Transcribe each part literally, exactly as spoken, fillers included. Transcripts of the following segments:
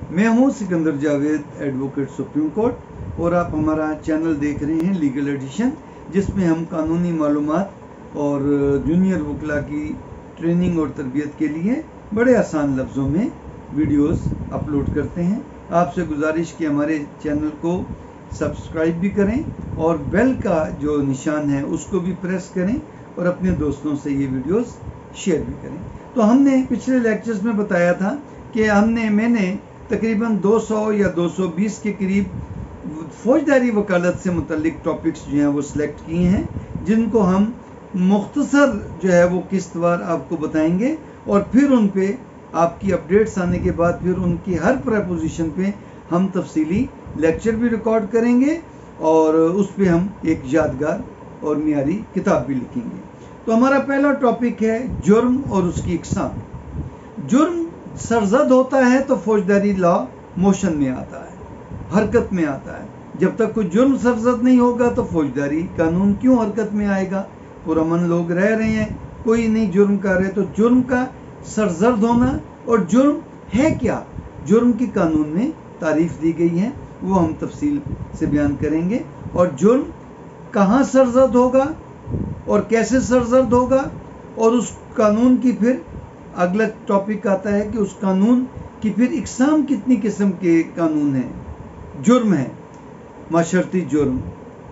मैं हूं Sikandar Javed, advocate supreme court, और आप हमारा चैनल देख रहे हैं लीगल एडिशन, जिसमें हम कानूनी मालूमात और जूनियर वकला की ट्रेनिंग और तरबियत के लिए बड़े आसान लफ्ज़ों में वीडियोस अपलोड करते हैं। आपसे गुजारिश कि हमारे चैनल को सब्सक्राइब भी करें और बेल का जो निशान है उसको भी प्रेस करें और अपने दोस्तों से ये वीडियोस शेयर भी करें। तो हमने पिछले लेक्चर्स में बताया था कि हमने मैंने तकरीबन दो सौ या दो सौ बीस के करीब फौजदारी वकालत से मुतल्लिक टॉपिक्स जो हैं वो सिलेक्ट किए हैं, जिनको हम मुख्तसर जो है वो किस्तवार आपको बताएंगे और फिर उन पे आपकी अपडेट्स आने के बाद फिर उनकी हर प्रपोजिशन पे हम तफसीली लेक्चर भी रिकॉर्ड करेंगे और उस पे हम एक यादगार और मियारी किताब भी लिखेंगे। तो हमारा पहला टॉपिक है जुर्म और उसकी इकसाम। जुर्म सरजद होता है तो फौजदारी लॉ मोशन में आता है, हरकत में आता है। जब तक कोई जुर्म सरजद नहीं होगा तो फौजदारी कानून क्यों हरकत में आएगा? पुरअमन लोग रह रहे हैं, कोई नहीं जुर्म कर रहे, तो जुर्म का सरजद होना और जुर्म है क्या, जुर्म की कानून में तारीफ दी गई है, वो हम तफसील से बयान करेंगे। और जुर्म कहाँ सरजद होगा और कैसे सरजद होगा, और उस कानून की फिर अगला टॉपिक आता है कि उस कानून की फिर इकसाम कितनी किस्म के कानून हैं। जुर्म है माशरती जुर्म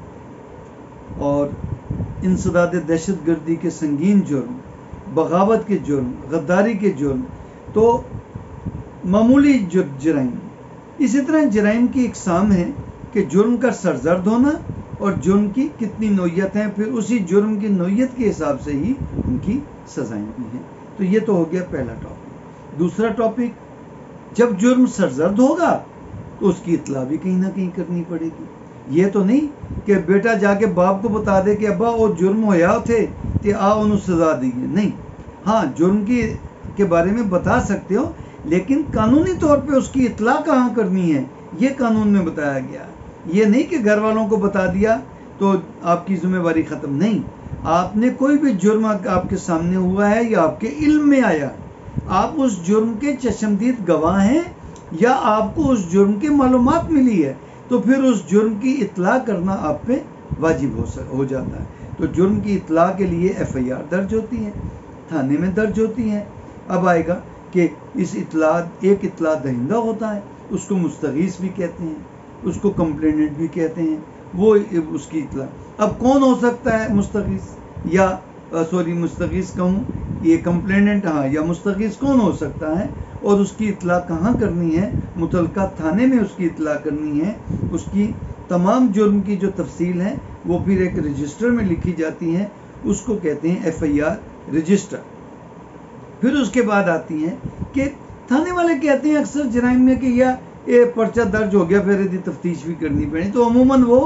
और इंसदाद दहशत गर्दी के संगीन जुर्म, बगावत के जुर्म, गद्दारी के जुर्म, तो मामूली जराइम। इसी तरह जराइम की इकसाम है कि जुर्म का सरजद होना और जुर्म की कितनी नौयत हैं, फिर उसी जुर्म की नौयत के हिसाब से ही उनकी सजाएं भी हैं। तो ये तो हो गया पहला टॉपिक। दूसरा टॉपिक, जब जुर्म सरजद होगा तो उसकी इतला भी कहीं ना कहीं करनी पड़ेगी। ये तो नहीं कि बेटा जाके बाप को बता दे कि अब्बा वो जुर्म होया थे कि आ उन्होंने सजा दी है। नहीं, हाँ जुर्म की के बारे में बता सकते हो, लेकिन कानूनी तौर पे उसकी इतला कहाँ करनी है ये कानून में बताया गया। ये नहीं कि घर वालों को बता दिया तो आपकी जिम्मेवारी खत्म। नहीं, आपने कोई भी जुर्म आपके सामने हुआ है या आपके इल्म में आया, आप उस जुर्म के चशमदीद गवाह हैं या आपको उस जुर्म की मालूमात मिली है, तो फिर उस जुर्म की इतला करना आप पे वाजिब हो, हो जाता है। तो जुर्म की इतला के लिए एफ आई आर दर्ज होती है, थाने में दर्ज होती है। अब आएगा कि इस इतला, एक इतला दहिंदा होता है, उसको मुस्तगीस भी कहते हैं, उसको कंप्लेनेंट भी कहते हैं, वो उसकी इतला। अब कौन हो सकता है मुस्तगीस या सॉरी मुस्तगीस कहूँ, ये कंप्लेनेंट, हाँ, या मुस्तगीस कौन हो सकता है और उसकी इतला कहाँ करनी है? मुतलका थाने में उसकी इतला करनी है। उसकी तमाम जुर्म की जो तफसील है वो फिर एक रजिस्टर में लिखी जाती है, उसको कहते हैं एफ आई आर रजिस्टर। फिर उसके बाद आती है कि थाने वाले कहते हैं अक्सर जराइम में कि या ये पर्चा दर्ज हो गया फिर यदि तफ्तीश भी करनी पड़ी, तो अमूमन वो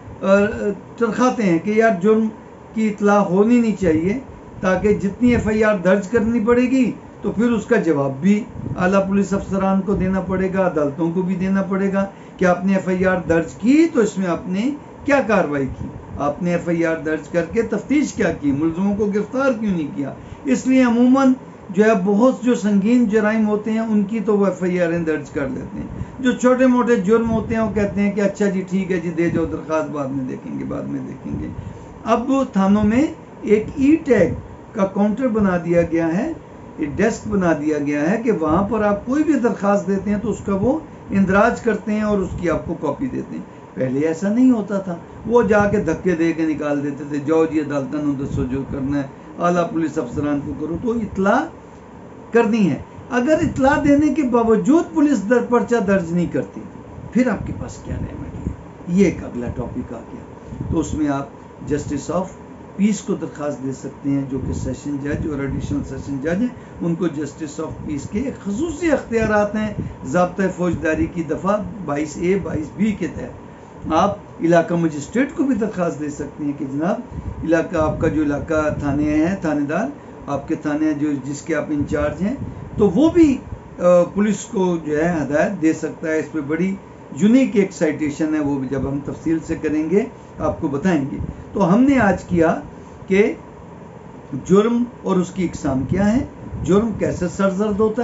तरखाते हैं कि यार जुर्म की इतला होनी नहीं चाहिए, ताकि जितनी एफ आई आर दर्ज करनी पड़ेगी तो फिर उसका जवाब भी आला पुलिस अफसरान को देना पड़ेगा, अदालतों को भी देना पड़ेगा कि आपने एफ आई आर दर्ज की तो इसमें आपने क्या कार्रवाई की, आपने एफ आई आर दर्ज करके तफ्तीश क्या की, मुलजमों को गिरफ्तार क्यों नहीं किया। इसलिए अमूमन जो है बहुत जो संगीन जराइम होते हैं उनकी तो वो एफ आई आर दर्ज कर लेते हैं। जो छोटे मोटे जुर्म होते हैं वो कहते हैं कि अच्छा जी ठीक है जी, दे जाओ दरख्वास्त, बाद में देखेंगे बाद में देखेंगे। अब थानों में एक ई टैग का काउंटर बना दिया गया है, एक डेस्क बना दिया गया है कि वहाँ पर आप कोई भी दरख्वास्त देते हैं तो उसका वो इंदराज करते हैं और उसकी आपको कॉपी देते हैं। पहले ऐसा नहीं होता था, वो जाके धक्के दे के निकाल देते थे, जाओ जी अदालतन दसो जो करना है, आला पुलिस अफसरान को करो। तो इतला करनी है। अगर इतला देने के बावजूद पुलिस दर पर्चा दर्ज नहीं करती फिर आपके पास क्या रेमेडी है, ये एक अगला टॉपिक आ गया। तो उसमें आप जस्टिस ऑफ पीस को दरख्वास्त दे सकते हैं, जो कि सेशन जज और एडिशनल सेशन जज हैं, उनको जस्टिस ऑफ पीस के खसूसी अख्तियारात हैं ज़ाब्ता फौजदारी की दफ़ा बाईस ए बाईस बी के तहत। आप इलाका मजिस्ट्रेट को भी दरख्वास्त दे सकते हैं कि जनाब इलाका, आपका जो इलाका थाने हैं, थानेदार आपके थाने जो जिसके आप इंचार्ज हैं, तो वो भी पुलिस को जो है हदायत दे सकता है। इस पर बड़ी यूनिक एक साइटेशन है, वो भी जब हम तफसील से करेंगे आपको बताएंगे। तो हमने आज किया कि जुर्म और उसकी इकसाम क्या है, जुर्म कैसे सरजद होता है,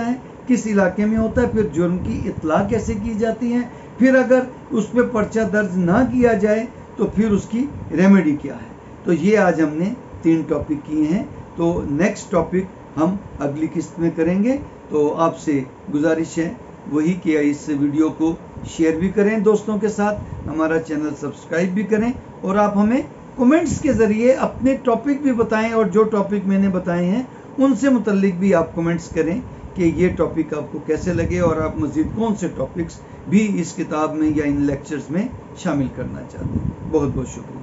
किस इलाके में होता है, फिर जुर्म की इत्ला कैसे की जाती है, फिर अगर उस पर पर्चा दर्ज ना किया जाए तो फिर उसकी रेमेडी क्या है। तो ये आज हमने तीन टॉपिक किए हैं। तो नेक्स्ट टॉपिक हम अगली किस्त में करेंगे। तो आपसे गुजारिश है वही कि इस वीडियो को शेयर भी करें दोस्तों के साथ, हमारा चैनल सब्सक्राइब भी करें, और आप हमें कमेंट्स के ज़रिए अपने टॉपिक भी बताएं, और जो टॉपिक मैंने बताए हैं उनसे मुतल्लिक भी आप कमेंट्स करें कि ये टॉपिक आपको कैसे लगे, और आप मज़ीद कौन से टॉपिक्स भी इस किताब में या इन लेक्चर्स में शामिल करना चाहते हैं। बहुत बहुत शुक्रिया।